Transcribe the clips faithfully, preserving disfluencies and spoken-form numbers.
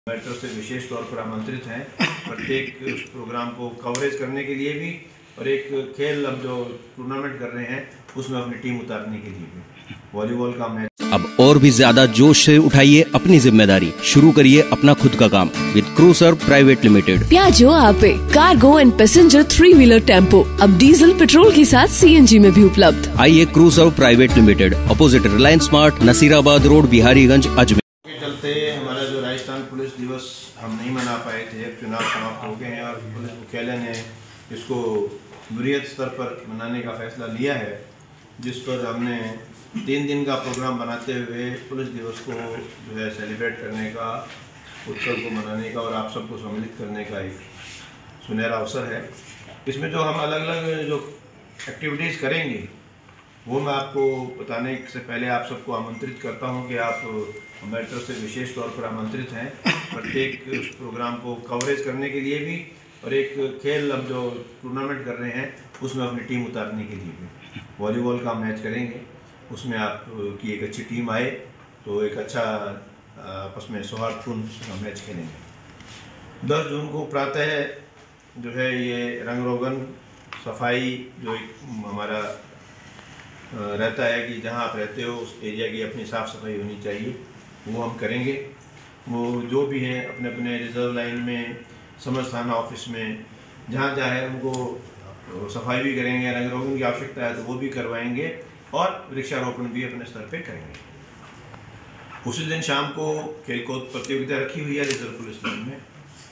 हमारी तरफ से विशेष तौर पर आमंत्रित हैं प्रत्येक उस प्रोग्राम को कवरेज करने के लिए भी और एक खेल अब जो टूर्नामेंट कर रहे हैं उसमें अपनी टीम उतारने के लिए भी वॉलीबॉल का मैच। अब और भी ज्यादा जोश से उठाइए अपनी जिम्मेदारी, शुरू करिए अपना खुद का काम with crusher private limited. Piaggio Ape cargo and passenger three wheeler tempo अब डीजल पेट्रोल के साथ सीएनजी में भी उपलब्ध। आइए Cruiser private limited, opposite Reliance Smart, Nasirabad road, Biharganj, Ajmer. चलते हमारा जो राजस्थान पुलिस दिवस हम नहीं मना पाए थे, चुनाव समाप्त हो गए हैं और पुलिस मुख्यालय ने इसको वृहद स्तर पर मनाने का फैसला लिया है, जिस पर हमने तीन दिन का प्रोग्राम बनाते हुए पुलिस दिवस को जो है सेलिब्रेट करने का, उत्सव को मनाने का और आप सबको सम्मिलित करने का एक सुनहरा अवसर है। इसमें जो हम अलग अलग जो एक्टिविटीज़ करेंगे वो मैं आपको बताने से पहले आप सबको आमंत्रित करता हूं कि आप हमारी तरफ से विशेष तौर पर आमंत्रित हैं प्रत्येक उस प्रोग्राम को कवरेज करने के लिए भी और एक खेल अब जो टूर्नामेंट कर रहे हैं उसमें अपनी टीम उतारने के लिए भी वॉलीबॉल का मैच करेंगे। उसमें आप की एक अच्छी टीम आए तो एक अच्छा आपस में सौहार्दपूर्ण मैच खेलेंगे। दस जून को प्रातः जो है ये रंग रोगन सफाई जो एक हमारा रहता है कि जहां आप रहते हो उस एरिया की अपनी साफ़ सफाई होनी चाहिए, वो हम करेंगे। वो जो भी हैं अपने अपने रिजर्व लाइन में, समझ थाना ऑफिस में जहाँ जहाँ है उनको सफाई भी करेंगे, रंग रोगन की आवश्यकता है तो वो भी करवाएंगे और वृक्षारोपण भी अपने स्तर पे करेंगे। उसी दिन शाम को खेलकूद प्रतियोगिता रखी हुई है रिजर्व पुलिस लाइन में,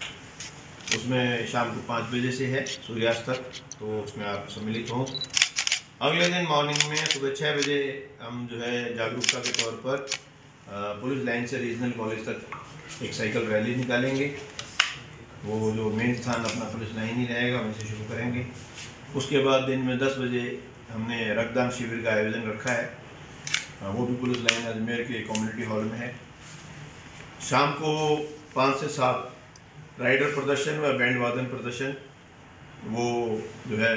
उसमें शाम को पाँच बजे से है सूर्यास्त तक, तो उसमें आप सम्मिलित हों। अगले दिन मॉर्निंग में सुबह छः बजे हम जो है जागरूकता के तौर पर पुलिस लाइन से रीजनल कॉलेज तक एक साइकिल रैली निकालेंगे। वो जो मेन स्थान अपना पुलिस लाइन ही रहेगा, वहीं से शुरू करेंगे। उसके बाद दिन में दस बजे हमने रक्तदान शिविर का आयोजन रखा है, वो भी पुलिस लाइन अजमेर के कम्युनिटी हॉल में है। शाम को पाँच से सात राइडर प्रदर्शन व बैंड वादन प्रदर्शन, वो जो है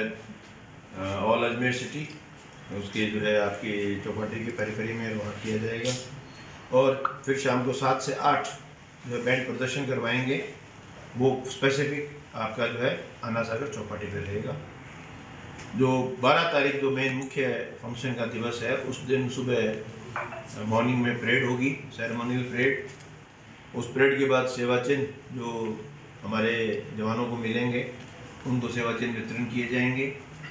ऑल अजमेर सिटी उसके जो है आपकी चौपाटी के पेरिफेरी में वहाँ किया जाएगा। और फिर शाम को सात से आठ जो है बैंड प्रदर्शन करवाएंगे, वो स्पेसिफिक आपका जो है अन्ना सागर चौपाटी पे रहेगा। जो बारह तारीख जो मेन मुख्य फंक्शन का दिवस है, उस दिन सुबह मॉर्निंग में परेड होगी, सेरेमोनियल परेड। उस परेड के बाद सेवा चिन्ह जो हमारे जवानों को मिलेंगे उनको सेवा चिन्ह वितरण किए जाएंगे।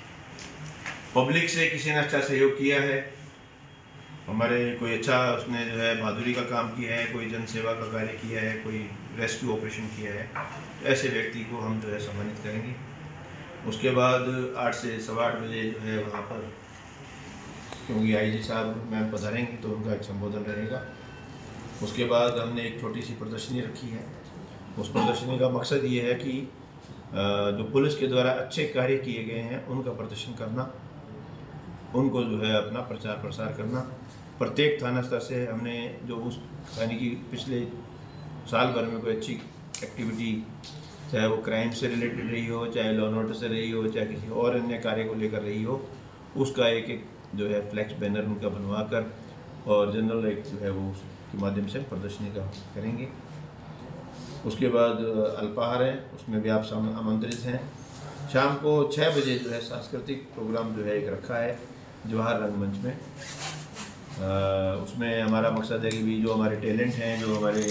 पब्लिक से किसी ने अच्छा सहयोग किया है, हमारे कोई अच्छा उसने जो है बहादुरी का काम किया है, कोई जन सेवा का कार्य किया है, कोई रेस्क्यू ऑपरेशन किया है, ऐसे व्यक्ति को हम जो है सम्मानित करेंगे। उसके बाद आठ से सवा आठ बजे जो है वहाँ पर, क्योंकि आई जी साहब मैम पधारेंगे तो उनका एक संबोधन रहेगा। उसके बाद हमने एक छोटी सी प्रदर्शनी रखी है। उस प्रदर्शनी का मकसद ये है कि जो पुलिस के द्वारा अच्छे कार्य किए गए हैं उनका प्रदर्शन करना, उनको जो है अपना प्रचार प्रसार करना। प्रत्येक थाना स्तर से हमने जो उस यानी कि पिछले साल भर में कोई अच्छी एक्टिविटी, चाहे वो क्राइम से रिलेटेड रही हो, चाहे लॉ एंड ऑर्डर से रही हो, चाहे किसी और अन्य कार्य को लेकर रही हो, उसका एक एक जो है फ्लैक्स बैनर उनका बनवा कर और जनरल एक जो है वो उसके माध्यम से प्रदर्शनी का करेंगे। उसके बाद अल्पाहार है, उसमें भी आप आमंत्रित हैं। शाम को छः बजे जो है सांस्कृतिक प्रोग्राम जो है एक रखा है जवाहर रंगमंच में। आ, उसमें हमारा मकसद है कि भी जो हमारे टैलेंट हैं, जो हमारे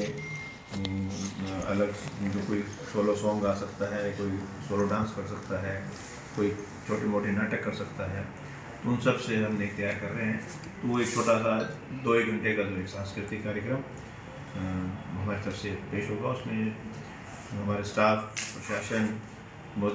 अलग जो कोई सोलो सॉन्ग गा सकता है, कोई सोलो डांस कर सकता है, कोई छोटे मोटे नाटक कर सकता है, उन सब से हम एक तैयार कर रहे हैं। तो वो एक छोटा सा दो एक घंटे का जो एक सांस्कृतिक कार्यक्रम हमारी तरफ से पेश होगा। उसमें हमारे स्टाफ, प्रशासन,